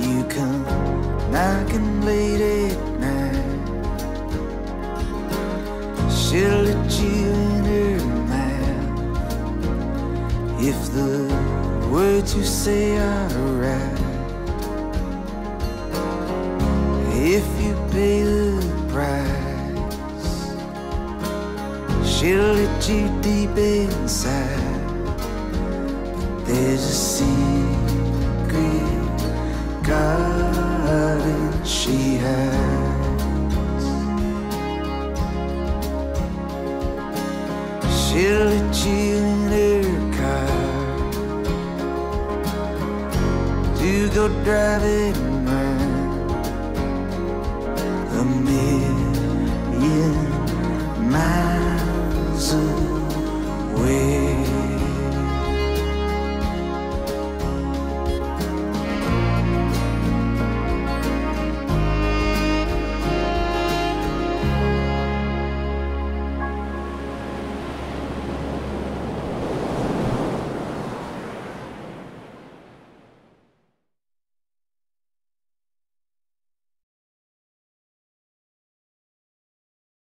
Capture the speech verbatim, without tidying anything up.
You come knocking late at night. She'll let you in her mouth if the words you say are right. If you pay the price, she'll let you deep inside. But there's a secret garden she hides. She'll let you in her car to go driving around the middle